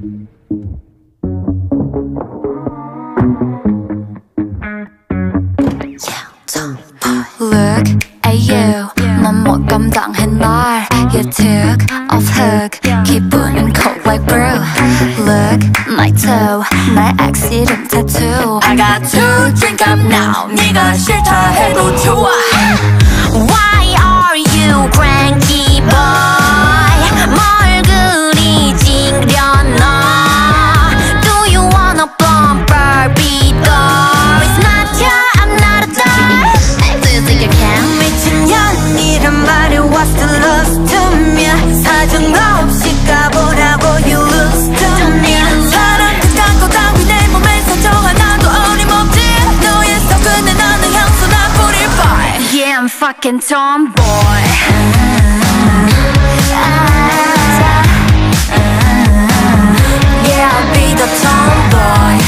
Look at you, 넌 못 감당해 날. You took off hook, 기분은 cold like brew. Look, my toe, 날 accident tattoo. I got to drink up now, 네가 싫다 해도 좋아. Why are you cranky boy? 뭘 그리 찡그려놔? Do you wanna bump Barbie doll? It's not you, I'm not a doll. Do you think you can? 미친년이란 말이 what's the love to me? 사정없이 까보라고 you lose to me. 사랑 그딴 거 따위 내 몸에 상처 하나도 어림없지. 너의 속은에 나는 향수 나 뿌릴 boy. Yeah, I'm fucking tomboy. Yeah, I'll be the tomboy.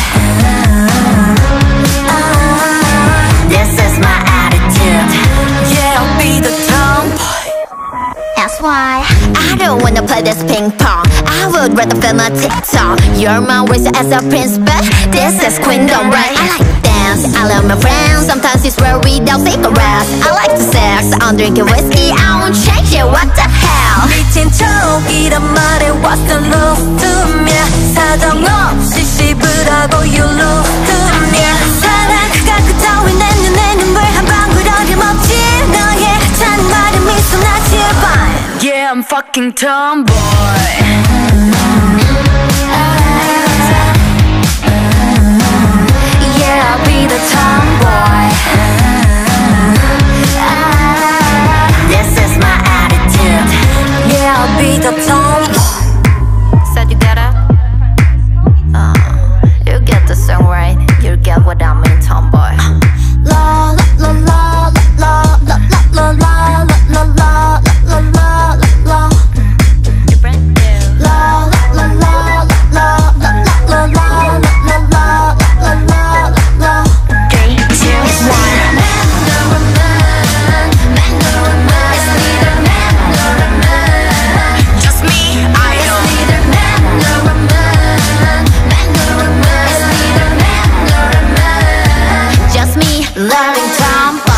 This is my attitude. Yeah, I'll be the tomboy. That's why I don't wanna play this ping pong. I would rather film a TikTok. You're my racer as a prince, but this is queendom, right? I like dance, I love my friends. Sometimes it's rare without cigarettes. I like the sex, I'm drinking whiskey. I won't change it, what the hell? 미친 척이란 말에 what's the love to me? 사정없이 씹으라고 you lose to me. 사랑 그 따위 내 눈에 눈물 한 방울 어림없지. 너의 찬바람 미소 나 제발. Yeah, I'm fucking tomboy. Yeah, I'll be the tomboy. This is my attitude. Yeah, I'll be the tomboy. Said you get it? You get the song right. You get what I mean, tomboy. La la la la la la la la la la la la la. You're brand new. La la la la la la la la la la la la la. 3, 2, 1. It's neither man nor a man. Just me, I-DLE. It's neither man nor a man. It's neither man nor a man. Just me, loving tomboy.